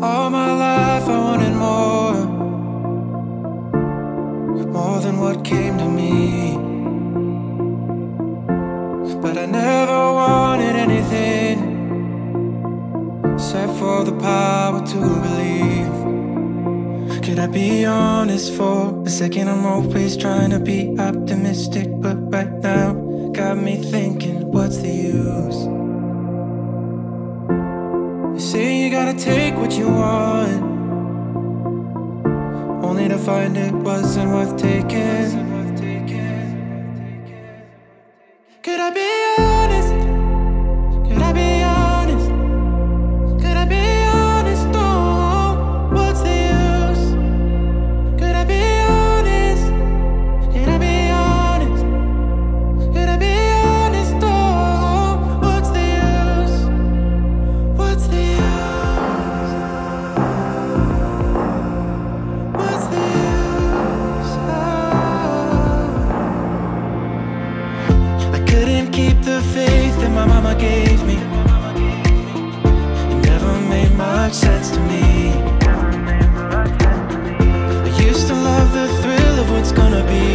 All my life I wanted more than what came to me. But I never wanted anything except for the power to believe. Could I be honest for a second? I'm always trying to be optimistic, but right now got me thinking, what's the use? You say you gotta take what you want, only to find it wasn't worth taking. Could I be honest? Could I be honest? Could I be honest? Oh, what's the use? Could I be honest? Could I be honest? Could I be honest? Oh, what's the use? What's the use? What's the use? I couldn't keep the faith that my mama gave me. It never made much sense to me. I used to love the thrill of what's gonna be,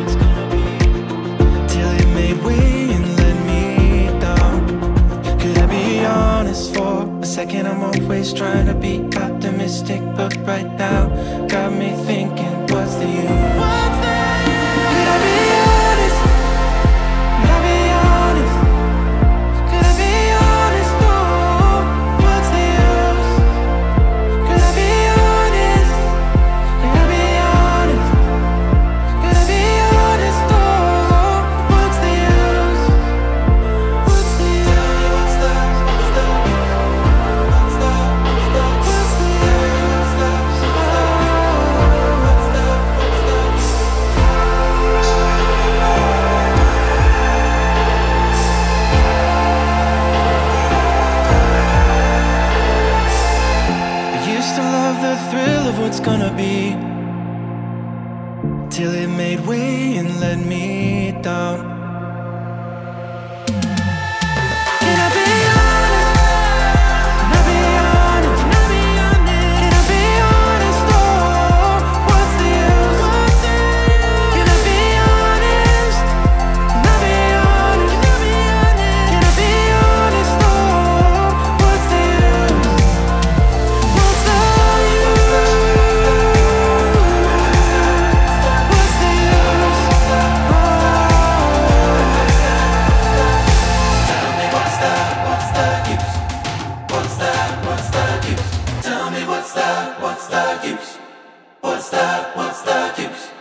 till it made way and let me down. Could I be honest for a second? I'm always trying to be optimistic, but right now got me thinking, what's the use? What's the use? Could I be honest? Could I be honest? Could I be honest? Oh, what's the use? Could I be honest? Could I be honest? Could I be honest? Oh, what's the use? What's the use? Tell me what's the use? What's the I used to love the thrill of what's gonna be, till it made way and let me down. Can I be honest? Can I be honest? Can I be honest? Can I be honest? Oh, what's the use? Can I be honest? Can I be honest? Can I be honest? Oh, what's the use? What's the use? What's the use? Tell me what's the use? What's the use? Tell me what's the use? What's the use?